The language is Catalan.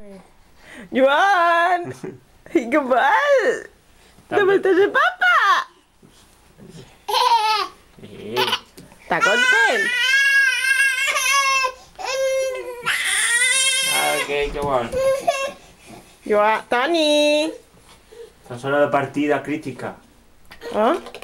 Joan! I què fas? També estàs a papa? Està content? Què vol? Joan, Toni! Fa zona de partida crítica. Eh?